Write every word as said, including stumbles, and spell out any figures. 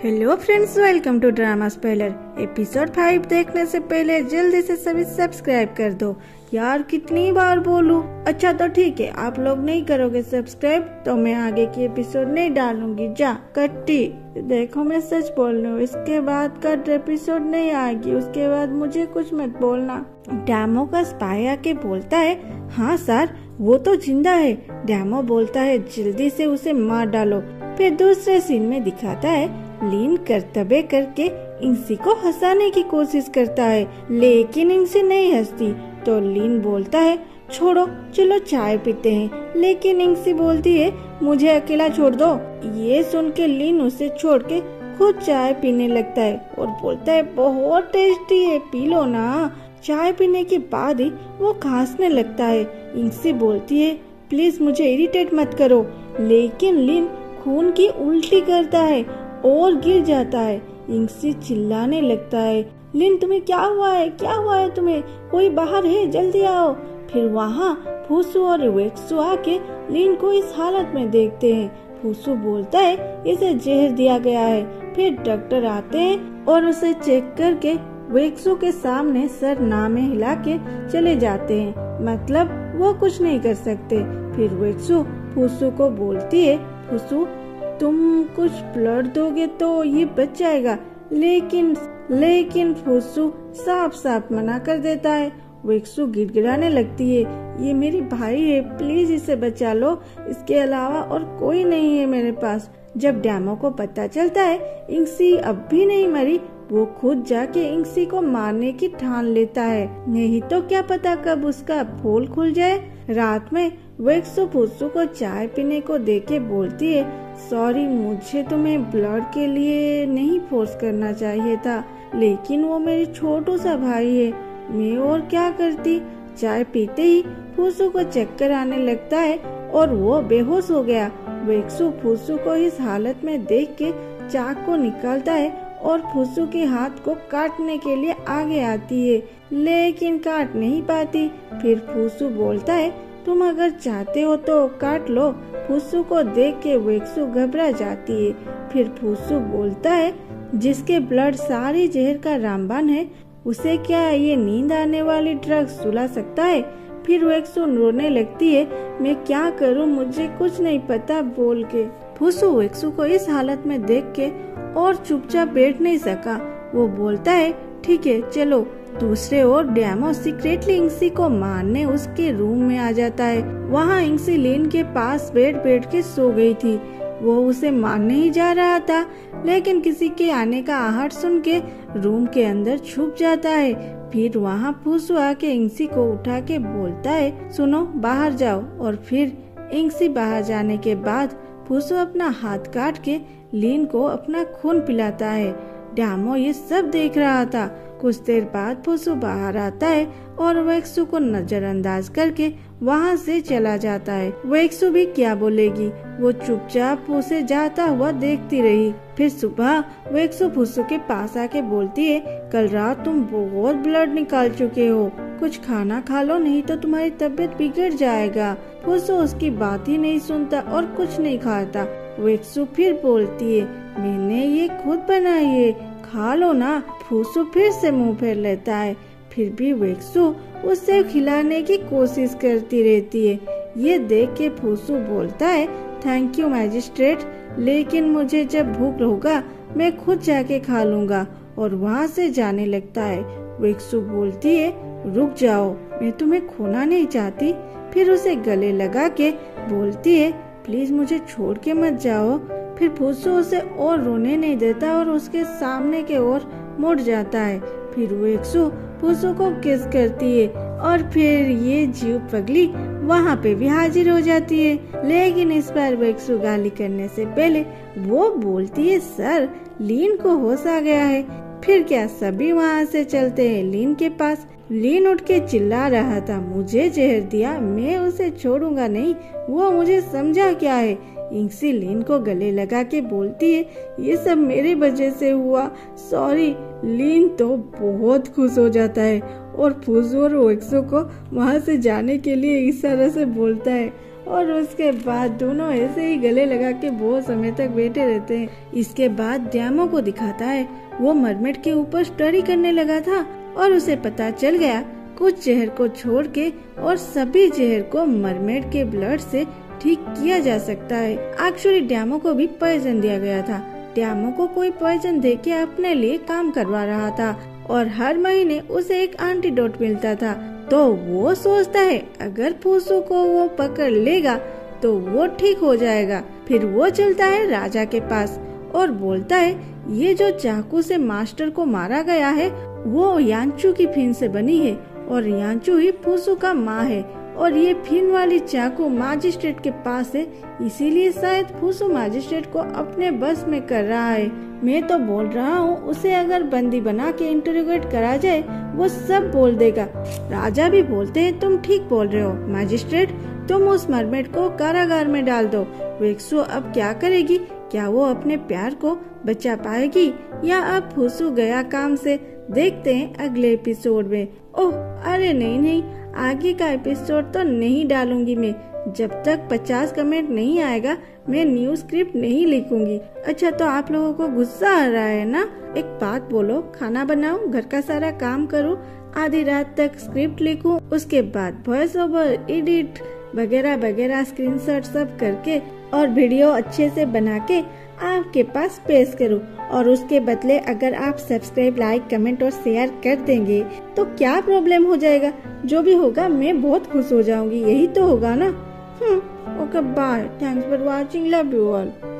Hello friends, welcome to drama spoiler. Episode five देखने से पहले जल्दी से सभी सब्सक्राइब कर दो। यार कितनी बार बोलूं? अच्छा तो ठीक है, आप लोग नहीं करोगे सब्सक्राइब तो मैं आगे की एपिसोड नहीं डालूंगी। जा कट्टी, देखो मैं सच बोल रही हूँ, इसके बाद कट एपिसोड नहीं आएगी। उसके बाद मुझे कुछ मत बोलना। डैमो का स्पाई आके बोलता है, हाँ सर वो तो जिंदा है। डैमो बोलता है जल्दी से उसे मार डालो। फिर दूसरे सीन में दिखाता है लीन करतबे करके इंसी को हंसाने की कोशिश करता है, लेकिन इंसी नहीं हंसती। तो लीन बोलता है छोड़ो चलो चाय पीते हैं, लेकिन इंसी बोलती है मुझे अकेला छोड़ दो। ये सुन के लीन उसे छोड़ के खुद चाय पीने लगता है और बोलता है बहुत टेस्टी है, पी लो ना। चाय पीने के बाद ही वो खांसने लगता है। इंसी बोलती है प्लीज मुझे इरिटेट मत करो, लेकिन लीन खून की उल्टी करता है और गिर जाता है। इंसी चिल्लाने लगता है लिन तुम्हें क्या हुआ है, क्या हुआ है तुम्हें, कोई बाहर है, जल्दी आओ। फिर वहाँ फूसू और वेक्सू आके लिन को इस हालत में देखते हैं। फूसू बोलता है इसे जहर दिया गया है। फिर डॉक्टर आते हैं और उसे चेक करके वेक्सू के सामने सर नामे हिला के चले जाते हैं, मतलब वो कुछ नहीं कर सकते। फिर वेक्सू फूसू को बोलती है फूसू तुम कुछ ब्लड दोगे तो ये बच जाएगा, लेकिन लेकिन फूसू साफ साफ मना कर देता है। वेक्सू गिड़गिड़ाने लगती है ये मेरी भाई है, प्लीज इसे बचा लो, इसके अलावा और कोई नहीं है मेरे पास। जब डैमो को पता चलता है इंसी अब भी नहीं मरी, वो खुद जाके इंसी को मारने की ठान लेता है, नहीं तो क्या पता कब उसका पोल खुल जाए। रात में वेक्सू फूसू को चाय पीने को देके बोलती है सॉरी मुझे तुम्हें ब्लड के लिए नहीं फोर्स करना चाहिए था, लेकिन वो मेरी छोटू सा भाई है, मैं और क्या करती। चाय पीते ही फूसू को चक्कर आने लगता है और वो बेहोश हो गया। वेक्सू फूसू को इस हालत में देख के चाकू निकालता है और फूसू के हाथ को काटने के लिए आगे आती है, लेकिन काट नहीं पाती। फिर फूसू बोलता है तुम अगर चाहते हो तो काट लो। फूसू को देख के वेक्सू घबरा जाती है। फिर फूसू बोलता है जिसके ब्लड सारी जहर का रामबान है, उसे क्या ये नींद आने वाली ड्रग सुला सकता है। फिर वेक्सू रोने लगती है मैं क्या करूं, मुझे कुछ नहीं पता बोल के। फूसू वेक्सू को इस हालत में देख के और चुपचाप बैठ नहीं सका। वो बोलता है ठीक है चलो। दूसरे ओर डैमो सीक्रेटली इंसी को मारने उसके रूम में आ जाता है। वहाँ इंसी लीन के पास बैठ बैठ के सो गई थी। वो उसे मारने ही जा रहा था, लेकिन किसी के आने का आहट सुन के रूम के अंदर छुप जाता है। फिर वहाँ फूसू आके इंसी को उठा के बोलता है सुनो बाहर जाओ। और फिर इंसी बाहर जाने के बाद फूसू अपना हाथ काट के लीन को अपना खून पिलाता है। डैमो ये सब देख रहा था। कुछ देर बाद फूसू बाहर आता है और वेक्सू को नजरअंदाज करके वहाँ से चला जाता है। वेक्सू भी क्या बोलेगी, वो चुपचाप उसे जाता हुआ देखती रही। फिर सुबह वेक्सू फूसू के पास आके बोलती है कल रात तुम बहुत ब्लड निकाल चुके हो, कुछ खाना खा लो नहीं तो तुम्हारी तबीयत बिगड़ जाएगा। फूसू उसकी बात ही नहीं सुनता और कुछ नहीं खाता। वेक्सू फिर बोलती है मैंने ये खुद बनाई है, खा लो ना। फूसू फिर से मुंह फेर लेता है। फिर भी वेक्सू उसे खिलाने की कोशिश करती रहती है। ये देख के फूसू बोलता है थैंक यू मैजिस्ट्रेट, लेकिन मुझे जब भूख होगा मैं खुद जाके खा लूंगा। और वहाँ से जाने लगता है। वेक्सू बोलती है रुक जाओ, मैं तुम्हें खोना नहीं चाहती। फिर उसे गले लगा के बोलती है प्लीज मुझे छोड़ के मत जाओ। फिर फूसू उसे और रोने नहीं देता और उसके सामने के ओर मुड़ जाता है। फिर वेक्सू फूसू को किस करती है और फिर ये जीव पगली वहाँ पे भी हाजिर हो जाती है। लेकिन इस बार वेक्सू गाली करने से पहले वो बोलती है सर लीन को होश आ गया है। फिर क्या सभी वहाँ से चलते हैं लीन के पास। लीन उठ के चिल्ला रहा था मुझे जहर दिया, मैं उसे छोड़ूंगा नहीं, वो मुझे समझा क्या है। इंसी लीन को गले लगा के बोलती है ये सब मेरे वजह से हुआ, सॉरी। लीन तो बहुत खुश हो जाता है और फूसू और वेक्सू को वहाँ से जाने के लिए इशारे से बोलता है और उसके बाद दोनों ऐसे ही गले लगा के बहुत समय तक बैठे रहते हैं। इसके बाद ड्यामो को दिखाता है वो मरमेड के ऊपर स्टडी करने लगा था और उसे पता चल गया कुछ जहर को छोड़ के और सभी जहर को मरमेड के ब्लड से ठीक किया जा सकता है। एक्चुअली ड्यामो को भी पॉइजन दिया गया था। ड्यामो को कोई पॉइजन दे के अपने लिए काम करवा रहा था और हर महीने उसे एक एंटीडोट मिलता था। तो वो सोचता है अगर फूसू को वो पकड़ लेगा तो वो ठीक हो जाएगा। फिर वो चलता है राजा के पास और बोलता है ये जो चाकू से मास्टर को मारा गया है वो यांचू की फिन से बनी है और यांचू ही फूसू का माँ है और ये फिन वाली चाकू मजिस्ट्रेट के पास है, इसीलिए शायद फूसू मजिस्ट्रेट को अपने बस में कर रहा है। मैं तो बोल रहा हूँ उसे अगर बंदी बना के इंटरोगेट करा जाए वो सब बोल देगा। राजा भी बोलते हैं तुम ठीक बोल रहे हो मजिस्ट्रेट, तुम उस मरमेड को कारागार में डाल दो। वेक्सू अब क्या करेगी? क्या वो अपने प्यार को बचा पाएगी या अब फूसू गया काम से? देखते हैं अगले एपिसोड में। ओह अरे नहीं नहीं, आगे का एपिसोड तो नहीं डालूंगी मैं। जब तक पचास कमेंट नहीं आएगा मैं न्यू स्क्रिप्ट नहीं लिखूंगी। अच्छा तो आप लोगों को गुस्सा आ रहा है ना? एक बात बोलो, खाना बनाऊं, घर का सारा काम करूं, आधी रात तक स्क्रिप्ट लिखूं, उसके बाद वॉइस ओवर, एडिट वगैरह वगैरह स्क्रीनशॉट सब करके और वीडियो अच्छे से बना के आपके पास पेश करूं और उसके बदले अगर आप सब्सक्राइब, लाइक, कमेंट और शेयर कर देंगे तो क्या प्रॉब्लम हो जाएगा? जो भी होगा मैं बहुत खुश हो जाऊंगी, यही तो होगा ना। Hmm okay bye, thanks for watching, love you all.